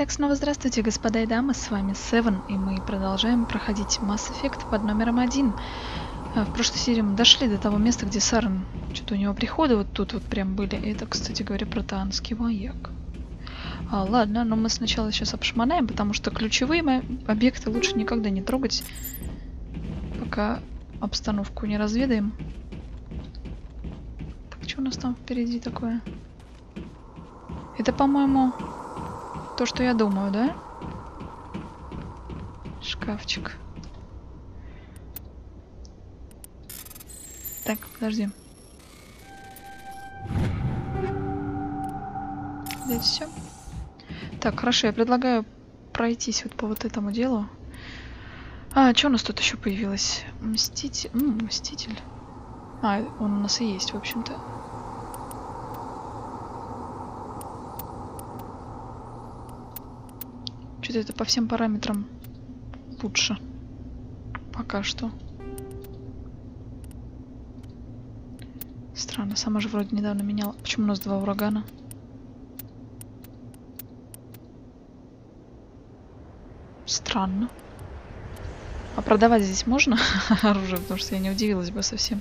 Итак, снова здравствуйте, господа и дамы, с вами Севен, и мы продолжаем проходить Mass Effect под номером 1. В прошлой серии мы дошли до того места, где Сарен, что-то у него приходы вот тут вот прям были. И это, кстати говоря, протеанский маяк. Ладно, но мы сначала сейчас обшмонаем, потому что ключевые объекты лучше никогда не трогать, пока обстановку не разведаем. Так, что у нас там впереди такое? Это, по-моему, то, что я думаю, да? Шкафчик. Так, подожди. Здесь все. Так, хорошо, я предлагаю пройтись вот по вот этому делу. Что у нас тут еще появилось? Мститель. Мститель. Он у нас и есть, в общем-то. Что-то это по всем параметрам лучше. Пока что. Странно, сама же вроде недавно меняла. Почему у нас 2 урагана? Странно. А продавать здесь можно оружие? Потому что я не удивилась бы совсем.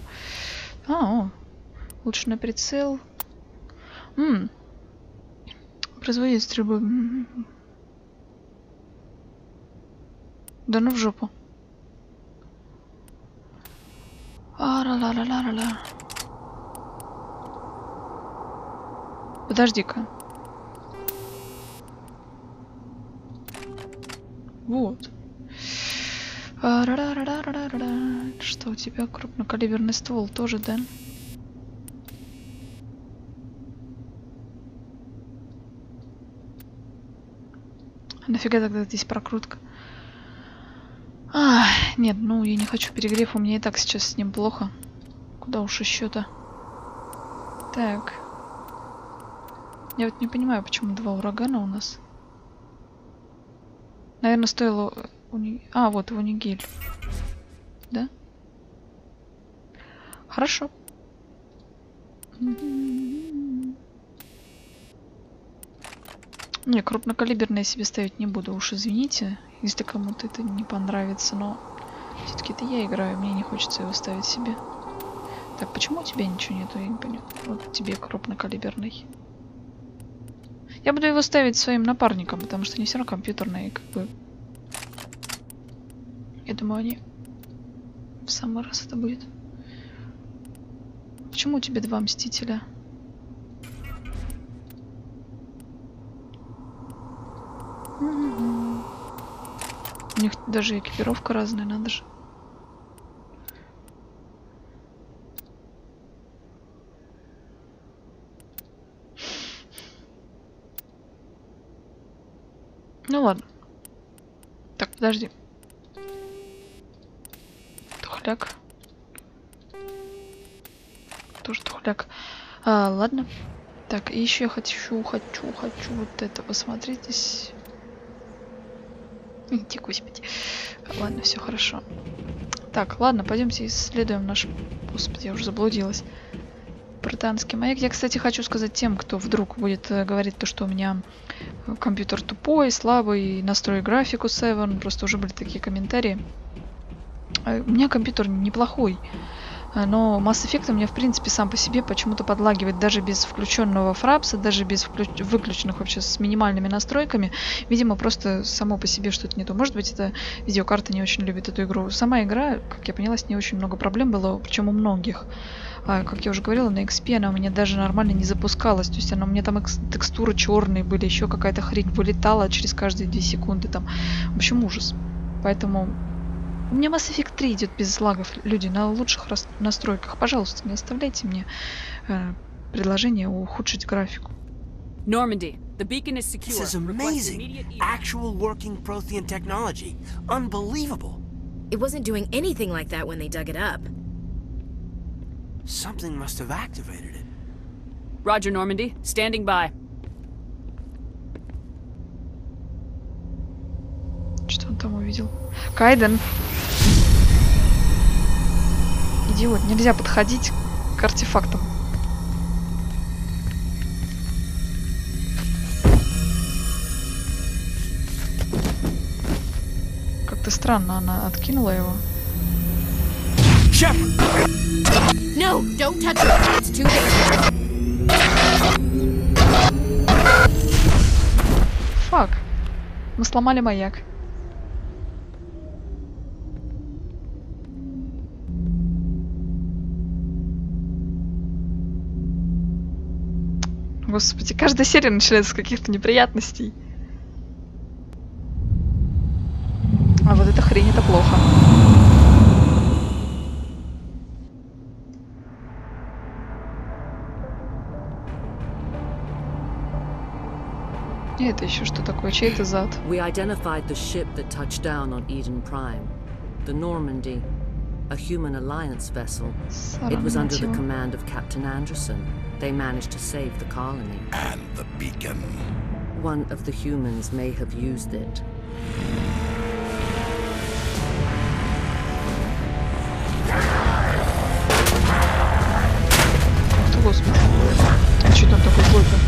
Лучше на прицел. Производит стрельбу. Да ну в жопу. Ла-ла-ла-ла-ла-ла. Подожди-ка. Вот. Что у тебя? Крупнокалиберный ствол тоже, да? Нафига тогда здесь прокрутка? Нет, я не хочу перегрев, у меня и так сейчас с ним плохо. Куда уж еще-то? Так. Я вот не понимаю, почему 2 урагана у нас. Наверное, стоило... вот его Нигель. Да? Хорошо. Не, крупнокалиберное себе ставить не буду, уж извините, если кому-то это не понравится, но все-таки это я играю, мне не хочется его ставить себе. Так, почему у тебя ничего нету, я не поняла. Вот тебе крупнокалиберный. Я буду его ставить своим напарником, потому что они все равно компьютерные, как бы. Я думаю, они в самый раз это будет. Почему у тебя 2 мстителя? У них даже экипировка разная, надо же. Ну ладно. Так, подожди. Тухляк. Тоже тухляк. Ладно. Так, и еще я хочу вот это посмотреть здесь. Иди, господи. Ладно, все хорошо. Так, ладно, пойдемте исследуем наш... Господи, я уже заблудилась. Протеанский маяк. Я, кстати, хочу сказать тем, кто вдруг будет говорить то, что у меня компьютер тупой, слабый, настрой графику 7. Просто уже были такие комментарии. У меня компьютер неплохой. Но Mass Effect у меня, в принципе, сам по себе почему-то подлагивает даже без включенного фрапса, даже без выключенных вообще с минимальными настройками. Видимо, просто само по себе что-то не то. Может быть, эта видеокарта не очень любит эту игру. Сама игра, как я поняла, с ней очень много проблем было, причем у многих. Как я уже говорила, на XP она у меня даже нормально не запускалась. То есть она у меня там текстуры черные были, еще какая-то хрень вылетала через каждые 2 секунды. Там. В общем, ужас. Поэтому... У меня Mass Effect 3 идет без лагов, люди, на лучших настройках. Пожалуйста, не оставляйте мне предложение ухудшить графику. Normandy, the beacon is secure. This is amazing. Actual working Prothean technology. Unbelievable. It wasn't doing anything like that when they dug it up. Something must have activated it. Roger, Normandy. Standing by. Что он там увидел? Кайден. Идиот, нельзя подходить к артефактам. странно, она откинула его. Shepard! No, don't touch it. It's too dangerous. Фак. Мы сломали маяк. Господи, каждая серия начинается с каких-то неприятностей. А вот эта хрень, это плохо. И это еще что такое? Чей это зад? We identified the ship that touched down on Eden Prime. The Normandy. A human alliance vessel. It was under the command of Captain Anderson. They managed to save the colony. And the beacon. One of the humans may have used it. Ах ты, господи. А что там такой злой-то?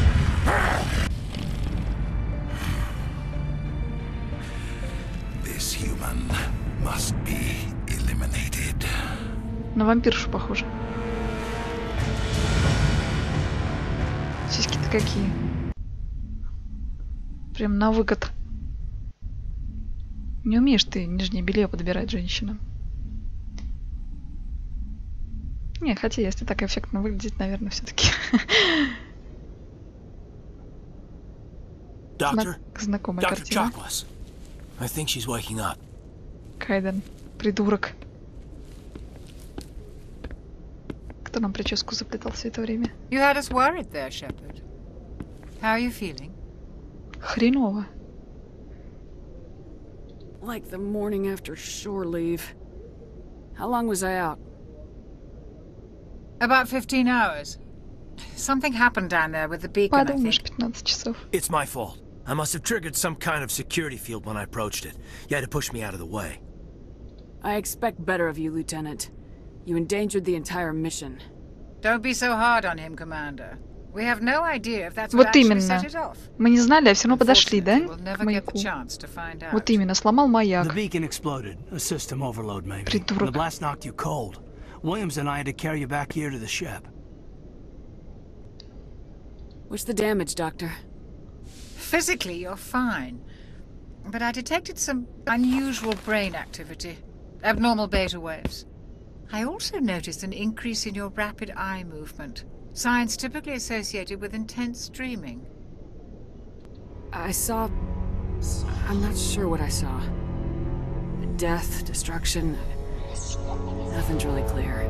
This human must be eliminated. На вампиршу похоже. Сиськи-то какие. Прям на выкат. Не умеешь ты нижнее белье подбирать женщинам. Не, хотя если так эффектно выглядит, наверное, все-таки. Doctor? Знакомая Dr. картина. Chocolates. I think she's waking up. Кайден, придурок. Кто нам прическу заплетал все это время? You had us worried there, Shepard. How are you feeling? Хреново. Like the morning after shore leave. How long was I out? About 15 hours. Something happened down there with the beacon, I Подумаешь, think. 15 часов. It's my fault. I must have triggered some kind of security field when I approached it. You had to push me out of the way. I expect better of you, Lieutenant. You endangered the entire mission. Don't be so hard on him, Commander. We have no idea if that's what Вот actually именно. set it off. Мы не знали, а все равно подошли, да? Unfortunately, we'll К never get the маяку. chance to find out. Вот именно, сломал The маяк. beacon exploded. A system overload, maybe. The Придурок. blast knocked you cold. Williams and I had to carry you back here to the ship. What's the damage, Doctor? Physically, you're fine. But I detected some unusual brain activity. Abnormal beta waves. I also noticed an increase in your rapid eye movement. Signs typically associated with intense dreaming. I saw... I'm not sure what I saw. Death, destruction... Nothing's really clear.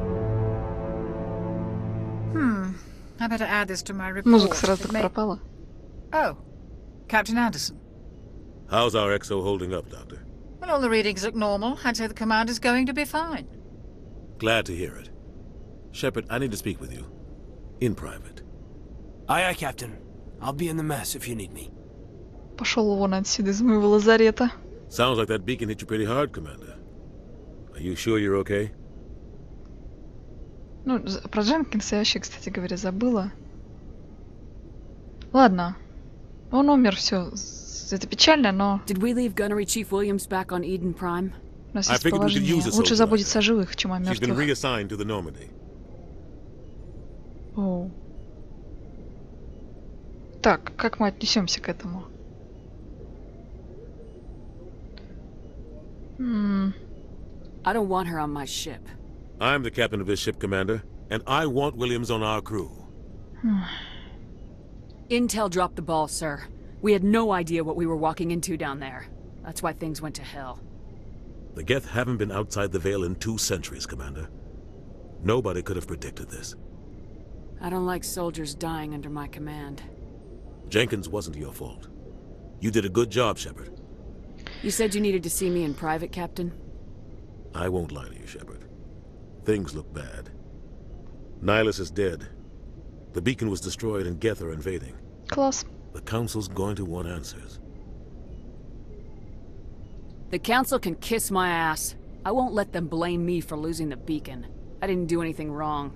I better add this to my report. Музыка сразу It так may- пропала. Oh, Captain Anderson. How's our EXO holding up, Doctor? Well, all the readings look normal. I'd say the commander's going to be fine. Glad to hear it. Shepard, I need to speak with you. In private. Aye, aye, Captain. I'll be in the mess if you need me. Пошел вон отсюда из моего лазарета. Sounds like that beacon hit you pretty hard, Commander. Are you sure you're okay? Ну, про Дженкинса я вообще, кстати говоря, забыла. Ладно. Он умер, все. Это печально, но Did we leave Gunnery Chief Williams back on Eden Prime? у нас I есть figured we could use поважнее. a Лучше soldier заботиться like о живых, чем о She's been мертвых. reassigned to the Normandy. Оу. Так, как мы отнесемся к этому? I don't want her on my ship. I'm the captain of this ship, Commander, and I want Williams on our crew. Intel dropped the ball, sir. We had no idea what we were walking into down there. That's why things went to hell. The Geth haven't been outside the Veil in 2 centuries, Commander. Nobody could have predicted this. I don't like soldiers dying under my command. Jenkins wasn't your fault. You did a good job, Shepard. You said you needed to see me in private, Captain? I won't lie to you, Shepard. Things look bad. Nihilus is dead. The beacon was destroyed and Geth are invading. Класс. The Council's going to want answers. The Council can kiss my ass. I won't let them blame me for losing the beacon. I didn't do anything wrong.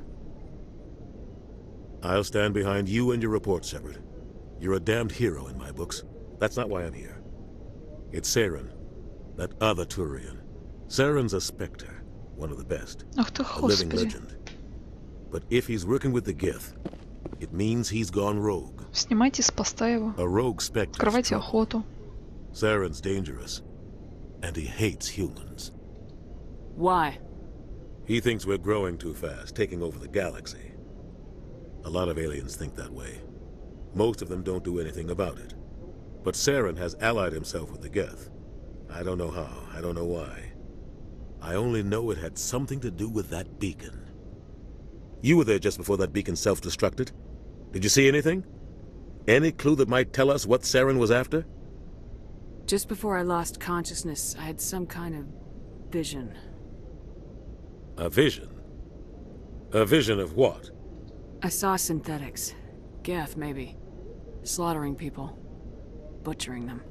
I'll stand behind you and your report, Shepard. You're a damned hero in my books. That's not why I'm here. It's Saren. That other Turian. Saren's a Spectre, one of the best. Ах ты, A living господи. legend. But if he's working with the Geth, it means he's gone rogue. Снимайте с поста его. A rogue Spectre. Открывайте охоту. Saren's dangerous. And he hates humans. Why? He thinks we're growing too fast, taking over the galaxy. A lot of aliens think that way. Most of them don't do anything about it. But Saren has allied himself with the Geth. I don't know how, I don't know why. I only know it had something to do with that beacon. You were there just before that beacon self-destructed. Did you see anything? Any clue that might tell us what Saren was after? Just before I lost consciousness, I had some kind of vision. A vision? A vision of what? I saw synthetics. Geth, maybe. Slaughtering people. Butchering them.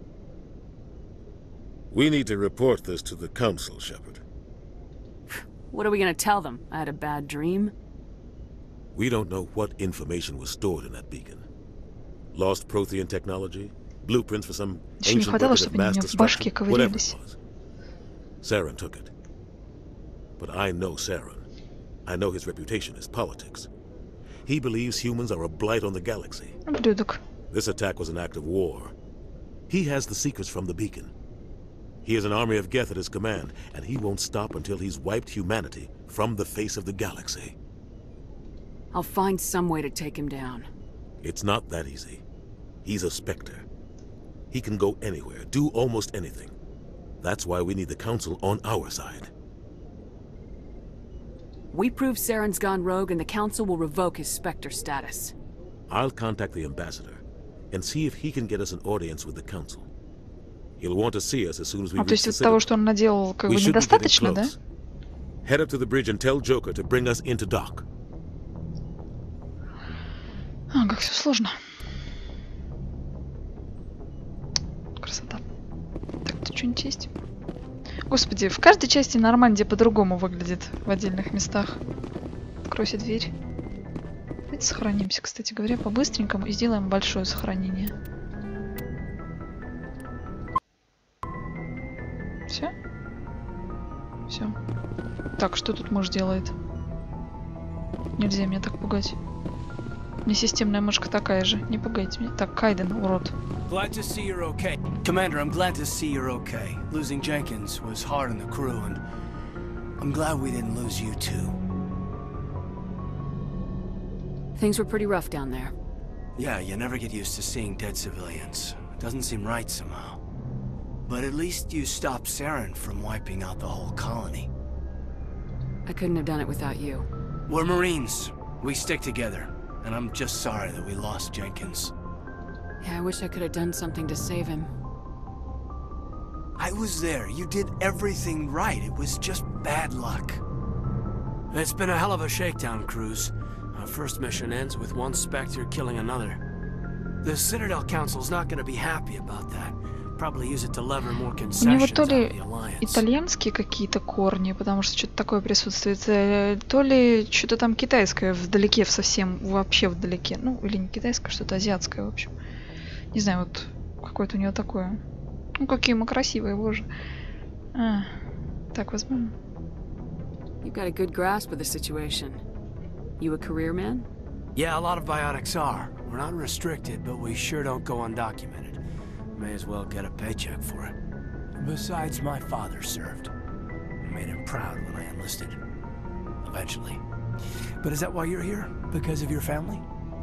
We need to report this to the Council, Shepard. What are we gonna tell them? I had a bad dream? We don't know what information was stored in that beacon. Lost Prothean technology? Blueprints for some Еще не ancient хватало, weapon of чтобы mass они мне в башке destruction? Whatever ковырялись. it was. Saren took it. But I know Saren. I know his reputation is politics. He believes humans are a blight on the galaxy. Ублюдок. This attack was an act of war. He has the secrets from the beacon. He has an army of Geth at his command, and he won't stop until he's wiped humanity from the face of the galaxy. I'll find some way to take him down. It's not that easy. He's a Spectre. He can go anywhere, do almost anything. That's why we need the Council on our side. We prove Saren's gone rogue and the Council will revoke his Spectre status. I'll contact the Ambassador and see if he can get us an audience with the Council. He'll want to see us as soon as we А то reach есть the того, citadel. что он наделал, как бы We should be getting недостаточно, да? close. Head up to the bridge and tell Joker to bring us into dock. А, как все сложно. Красота. Так, тут что-нибудь есть? Господи, в каждой части Нормандия по-другому выглядит в отдельных местах. Откройся дверь. Давайте сохранимся, кстати говоря, по-быстренькому и сделаем большое сохранение. Все? Все. Так, что тут мышь делает? Нельзя меня так пугать. Несистемная мышка такая же. Не пугайте меня. Так, Кайден, урод. Glad to see you're okay. Commander, I'm glad to see you're okay. Losing Jenkins was hard on the crew, and I'm glad we didn't lose you too. Things were pretty rough down there. Yeah, you never get used to seeing dead civilians. It doesn't seem right somehow. But at least you stopped Saren from wiping out the whole colony. I couldn't have done it without you. We're Marines. We stick together. And I'm just sorry that we lost Jenkins. Yeah, I wish I could have done something to save him. I was there. You did everything right. It was just bad luck. It's been a hell of a shakedown, Cruz. Our first mission ends with one Spectre killing another. The Citadel Council's not going to be happy about that. Probably use it to lever more У него concessions то out of ли the Alliance. итальянские какие-то корни, потому что что-то такое присутствует, то ли что-то там китайское вдалеке, совсем вообще вдалеке. Ну, или не китайское, что-то азиатское, в общем. Не знаю, вот какое-то у него такое. Ну, какие мы красивые, боже. А, так, возьмем. You've got a good grasp of the situation. You a career man? Yeah, a lot of biotics are. We're not restricted, but we sure don't go undocumented. May as well get a paycheck for it. Besides, my father served. I made him proud when I enlisted. Eventually. But is that why you're here? Because of your family?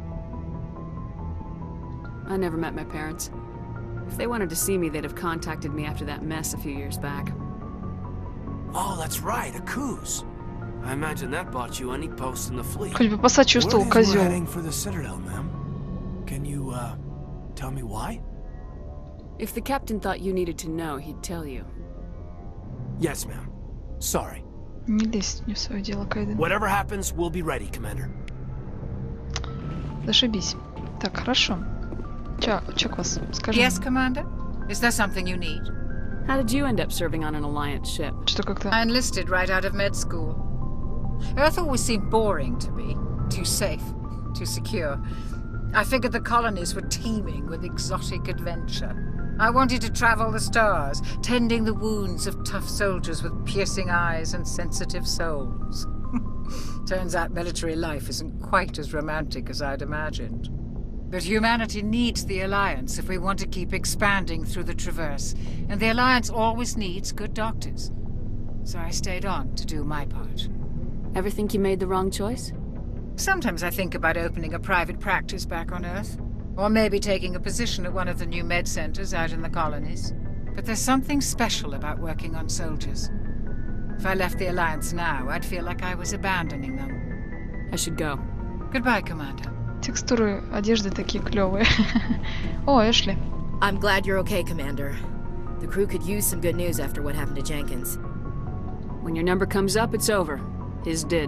I never met my parents. If they wanted to see me, they'd have contacted me after that mess a few years back. Oh, that's right, a Coos. I imagine that bought you any post in the fleet. Хоть бы посочувствовал, We're козел. heading for the Citadel, ma'am. Can you, tell me why? If the captain thought you needed to know, he'd tell you. Yes, ma'am. Sorry. Не лезь не в свое дело, Кайден. Whatever happens, we'll be ready, Commander. Зашибись. Так, хорошо. Чак вас, скажи. Yes, Commander? Is there something you need? How did you end up serving on an Alliance ship? Что как-то... I enlisted right out of med school. Earth always seemed boring to me. Too safe, too secure. I figured the colonies were teeming with exotic adventure. I wanted to travel the stars, tending the wounds of tough soldiers with piercing eyes and sensitive souls. Turns out military life isn't quite as romantic as I'd imagined. But humanity needs the Alliance if we want to keep expanding through the Traverse, and the Alliance always needs good doctors. So I stayed on to do my part. Ever think you made the wrong choice? Sometimes I think about opening a private practice back on Earth. Or maybe taking a position at one of the new med centers out in the colonies. But there's something special about working on soldiers. If I left the Alliance now, I'd feel like I was abandoning them. I should go. Goodbye, Commander. Текстуры одежды такие клевые. О, Эшли. I'm glad you're okay, Commander. The crew could use some good news after what happened to Jenkins. When your number comes up, it's over. His did.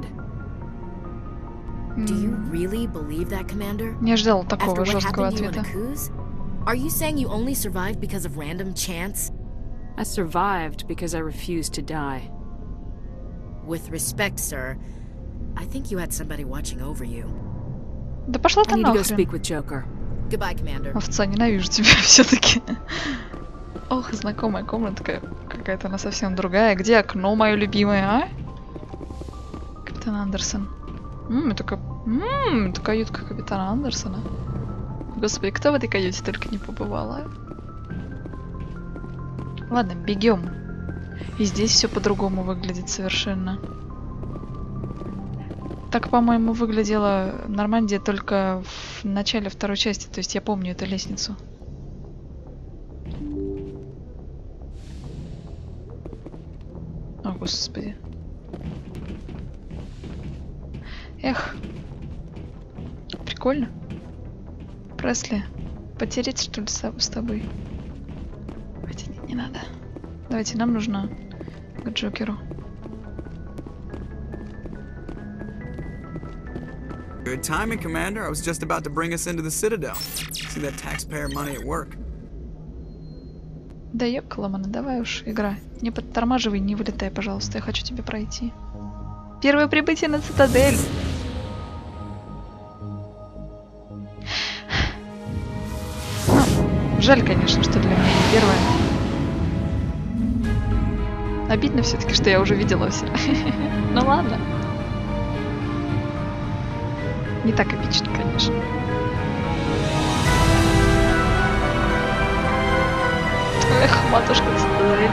Do you really believe that, Commander? Не ожидал такого After what жесткого happened to you on ответа. Akuz? Are you saying you only survived because of random chance? I survived because I refused to die. With respect, sir, I think you had somebody watching over you. Да пошла I ты need to go нахрен. speak with Joker. Goodbye, Commander. Овца, ненавижу тебя все-таки. Ох, знакомая комнатка. Какая-то она совсем другая. Где окно мое любимое, а? Капитан Андерсон. Это каютка капитана Андерсона. Господи, кто в этой каюте только не побывал, а? Ладно, бегем. И здесь все по-другому выглядит совершенно. Так, по-моему, выглядела Нормандия только в начале второй части. То есть я помню эту лестницу. О, господи. Эх. Прикольно. Пресли, потереть, что ли, с тобой? Хотя нет, не надо. Давайте, нам нужно к Джокеру. Good timing, Commander. I was just about to bring us into the Citadel. See that taxpayer money at work. Да ёкаламана, давай уж, игра. Не подтормаживай, не вылетай, пожалуйста. Я хочу тебе пройти. Первое прибытие на Цитадель. Ну, жаль, конечно, что для меня не первое. Обидно все-таки, что я уже видела все. Ну ладно. Не так эпично, конечно. Эх, матушка Цитадель.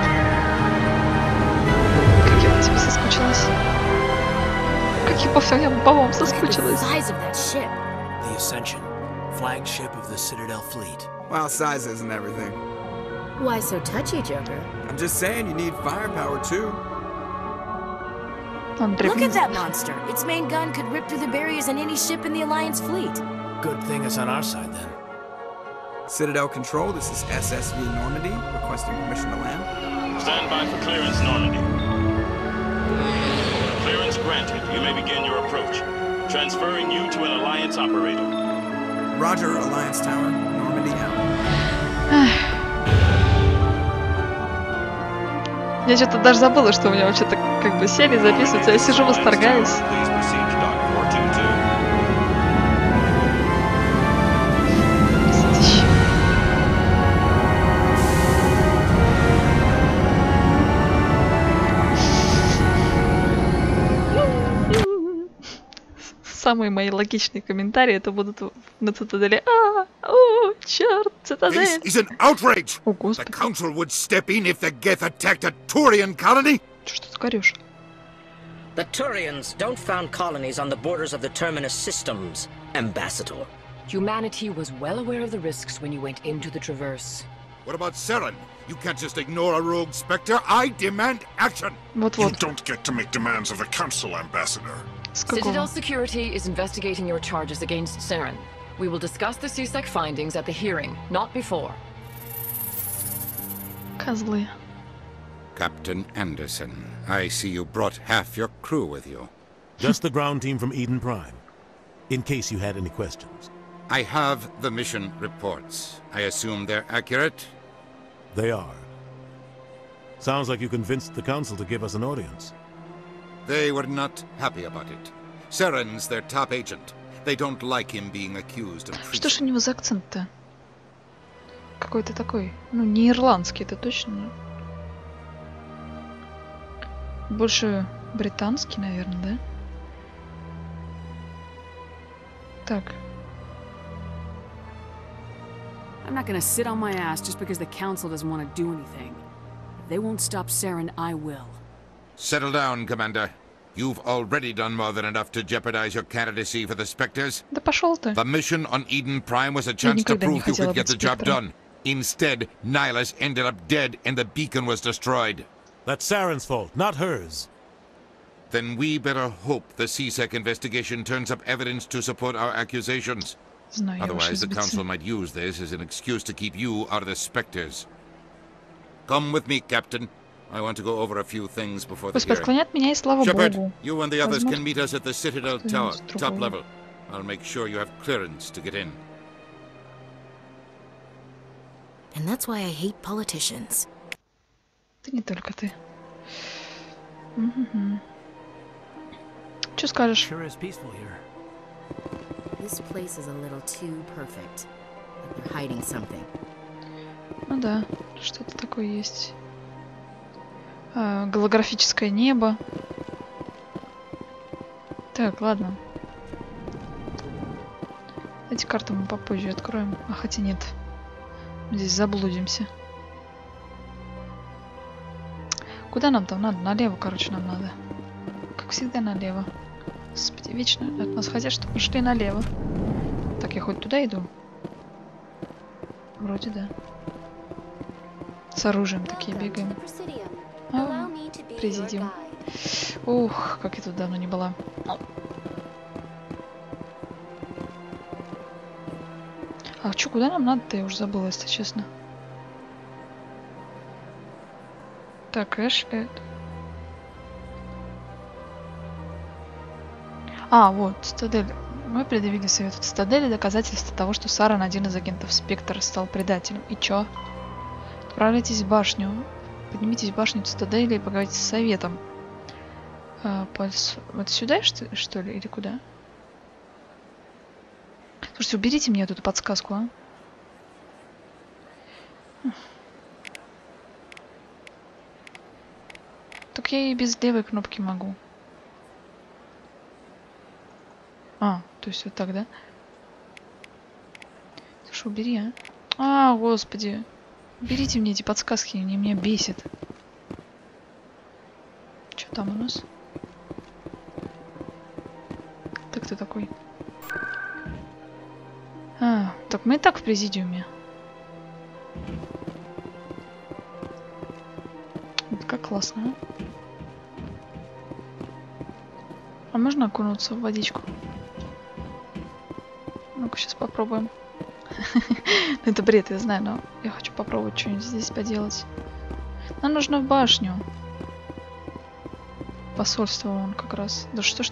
Как я по тебе соскучилась. Как я по вам соскучилась. The Ascension, flagship of the Citadel fleet. Well, size isn't everything. Why so touchy, Joker? I'm just saying you need firepower too. Look at that monster! Its main gun could rip through the barriers in any ship in the Alliance fleet. Good thing it's on our side then. Citadel Control, this is SSV Normandy, requesting permission to land. Stand by for clearance, Normandy. Clearance granted. You may begin your approach. Transferring you to an Alliance operator. Roger, Alliance Tower. Normandy out. Я что-то даже забыла, что у меня вообще-то как бы сели записывать, а я сижу, восторгаюсь. Самые мои логичные комментарии это будут на Цитадели. О, черт, Цитадель! This is an outrage! О, господи. The Council would step in if the Geth attacked a Turian colony! Что ты говоришь? The Turians don't found colonies on the borders of the Terminus systems, Ambassador. Humanity was well aware of the risks when you went into the Traverse. What about Saren? You can't just ignore a rogue Spectre. I demand action! You don't get to make demands of the Council, Ambassador. Citadel Security is investigating your charges against Saren. We will discuss the CSEC findings at the hearing, not before. Козлы. Captain Anderson, I see you brought half your crew with you. Just the ground team from Eden Prime, in case you had any questions. I have the mission reports. I assume they're accurate? They are. Sounds like you convinced the Council to give us an audience. They were not happy about it. Saren's their top agent. They don't like him being accused of treason. Что ж у него за акцент-то? какой-то такой. Ну, не ирландский, это точно. Больше британский, наверное, да? Так. I'm not gonna sit on my ass just because the council doesn't want to do anything. If they won't stop Saren, I will. Settle down, Commander. You've already done more than enough to jeopardize your candidacy for the Spectres. Да пошел ты. The mission on Eden Prime was a chance to prove you could get the job done. Instead, Nihilus ended up dead and the beacon was destroyed. That's Saren's fault, not hers. Then we better hope the CSEC investigation turns up evidence to support our accusations. Otherwise, the Council might use this as an excuse to keep you out of the Spectres. Come with me, Captain. I want to go over a few things before the hearing. Склонят меня, и слава Shepard, Богу. you and the others can meet us at the Citadel Tower, top level. I'll make sure you have clearance to get in. And that's why I hate politicians. Ты не только ты. Что скажешь? Sure is peaceful here. This place is a little too perfect. Like they're hiding something. Ну да, что-то такое есть. Голографическое небо. Так, ладно. Эти карты мы попозже откроем. А хотя нет. Здесь заблудимся. Куда нам там надо? Налево, короче, нам надо. Как всегда, налево. Господи, вечно от нас хотят, чтобы мы шли налево. Так, я хоть туда иду? Вроде да. С оружием такие бегаем. А, президиум. Ух, как я тут давно не была. А чё, куда нам надо-то? Я уже забыла, если честно. Так, Эш, А, вот, Цитадель. Мы предъявили совету Цитадели доказательства того, что Сарен, один из агентов Спектра, стал предателем. И чё? Отправляйтесь в башню. Поднимитесь в башню Цитадели и поговорите с советом. Вот сюда, что ли, или куда? Слушайте, уберите мне эту подсказку, а? Так я и без левой кнопки могу. А, то есть вот так, да? Слушай, убери, а? А, господи. Уберите мне эти подсказки, они меня бесят. Что там у нас? Так, ты такой? А, так мы и так в президиуме. Вот как классно, а? А можно окунуться в водичку? Ну-ка, сейчас попробуем. Это бред, я знаю, но я хочу попробовать что-нибудь здесь поделать. Нам нужно в башню. Посольство вон как раз. Да что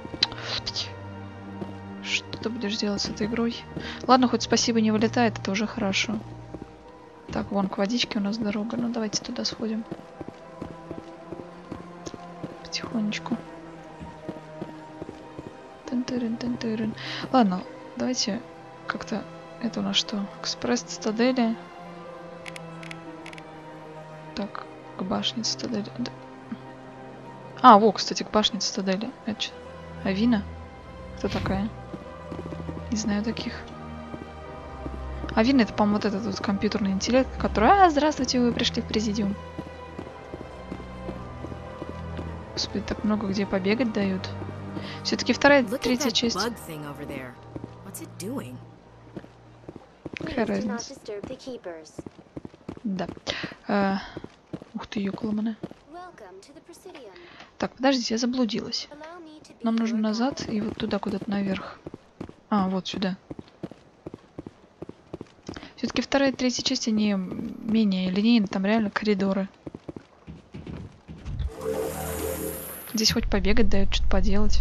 ты будешь делать с этой игрой? Ладно, хоть спасибо не вылетает, это уже хорошо. Так, вон к водичке у нас дорога. Ну, давайте туда сходим. Потихонечку. Тын-тырын. Ладно, давайте как-то... Это у нас что? Экспресс Цитадели. Так, к башне Цитадели. А, во, кстати, к башне Цитадели. Это что? Авина? Кто такая? Не знаю таких. Авина — это, по-моему, вот этот вот компьютерный интеллект, который... А, здравствуйте, вы пришли в президиум. Господи, так много где побегать дают. Все-таки третья часть. Какая разница? Да. Ух ты, ёкаламане. Так, подождите, я заблудилась. Нам нужно назад и вот туда, куда-то наверх. А, вот сюда. Все-таки вторая и третья часть, они менее линейные, там реально коридоры. Здесь хоть побегать дают, что-то поделать.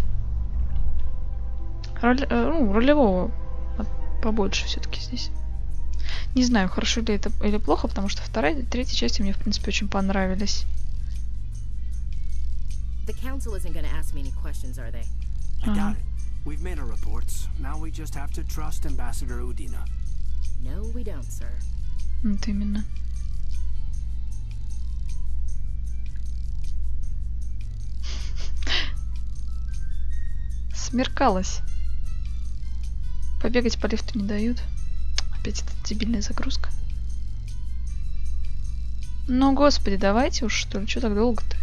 Ролевого побольше все-таки здесь. Не знаю, хорошо ли это или плохо, потому что вторая и третья части мне, в принципе, очень понравились. We've made our reports. Now we just have to trust Ambassador Udina. No, we don't, sir. Вот именно. Смеркалось. Побегать по лифту не дают. Опять эта дебильная загрузка. Ну, господи, давайте уж, что ли, что так долго-то?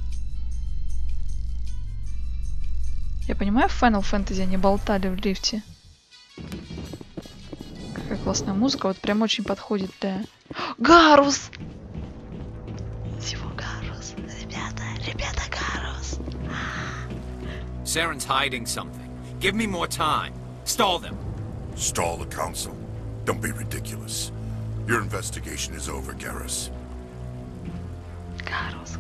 Я понимаю, в Final Fantasy они болтали в лифте. Какая классная музыка, вот прям очень подходит для... Гарус! Всего Гарус. Ребята, Гарус. Saren's hiding something. Give me more time. Stall them. Stall the council? Don't be ridiculous. Your investigation is over, Garrus. Garus.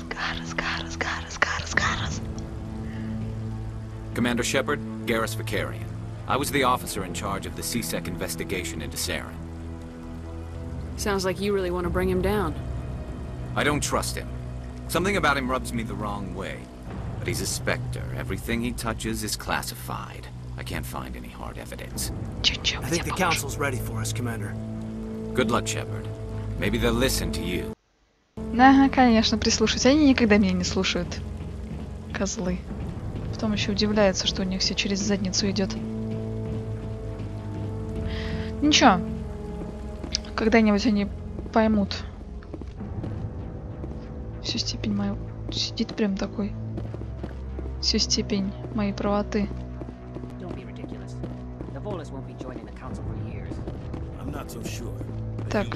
Commander Shepard, Garrus Vakarian. I was the officer in charge of the C-Sec investigation into Saren. Sounds like you really want to bring him down. I don't trust him. Something about him rubs me the wrong way. But he's a Spectre. Everything he touches is classified. I can't find any hard evidence. I think the council's ready for us, Commander. Good luck, Shepard. Maybe they'll listen to you. Ага, конечно, прислушаются. Они никогда меня не слушают. Козлы. Потом еще удивляются, что у них все через задницу идет. Ничего. Когда-нибудь они поймут всю степень мою. Сидит прям такой. Всю степень моей правоты. Так.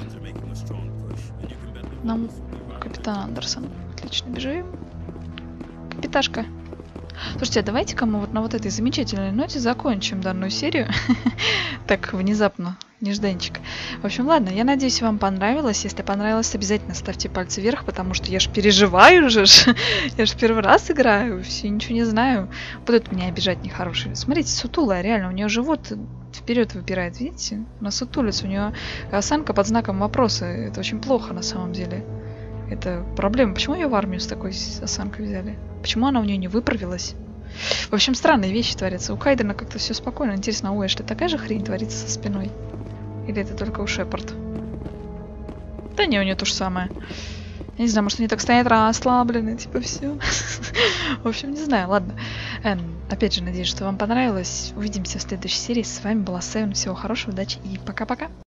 Нам капитан Андерсон. Отлично, бежим. Капиташка. Слушайте, а давайте-ка мы вот на вот этой замечательной ноте закончим данную серию. Так, внезапно, нежданчик. В общем, ладно, я надеюсь, вам понравилось. Если понравилось, обязательно ставьте пальцы вверх, потому что я ж переживаю же. Я ж первый раз играю, все ничего не знаю. Будут меня обижать нехорошие. Смотрите, сутулая, реально, у нее живот вперед выпирает, видите? Она сутулится, у нее осанка под знаком вопроса. Это очень плохо на самом деле. Это проблема. Почему ее в армию с такой осанкой взяли? Почему она у нее не выправилась? В общем, странные вещи творятся. У Кайдена как-то все спокойно. Интересно, а у Эшли такая же хрень творится со спиной? Или это только у Шепард? Да не, у нее то же самое. Я не знаю, может они так стоят расслаблены, типа все. В общем, не знаю, ладно. Опять же, надеюсь, что вам понравилось. Увидимся в следующей серии. С вами была Севен. Всего хорошего, удачи и пока-пока.